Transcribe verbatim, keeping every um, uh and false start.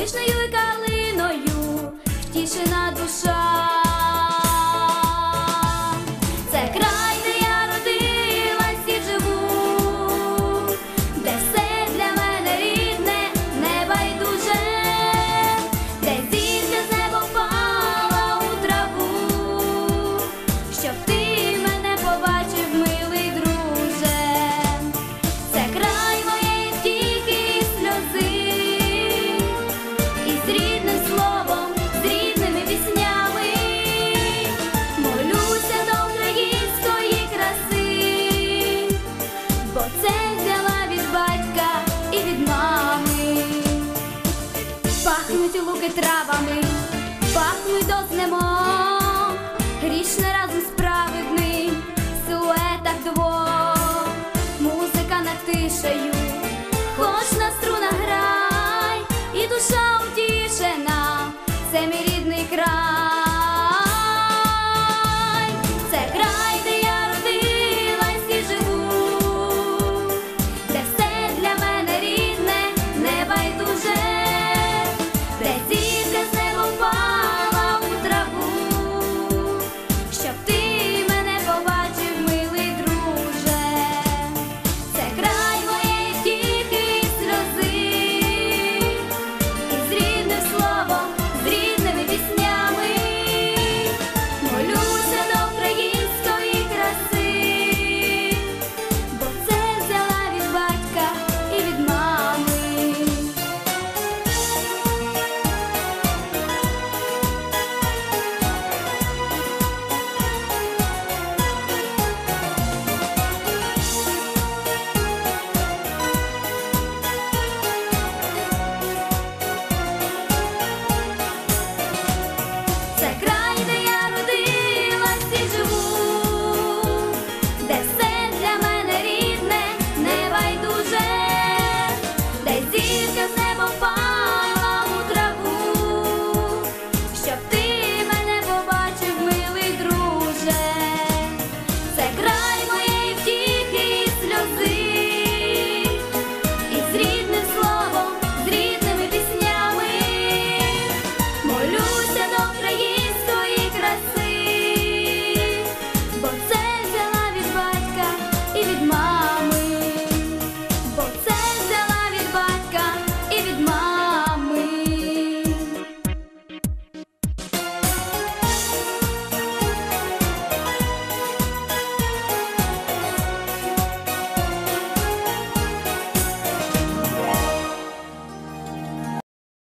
вишнею і калиною втішена душа. Це край, де я родилась і живу, де все для мене рідне, небайдуже, де зірка з неба впала у траву, щоб ти мене побачив, милий друже. Це край моєї втіхи і сльози, і з рідним словом, з рідними піснями молюся до української краси, бо це взяла від батька і від мами. Пахнуть луки травами, пахнуть до знемоги,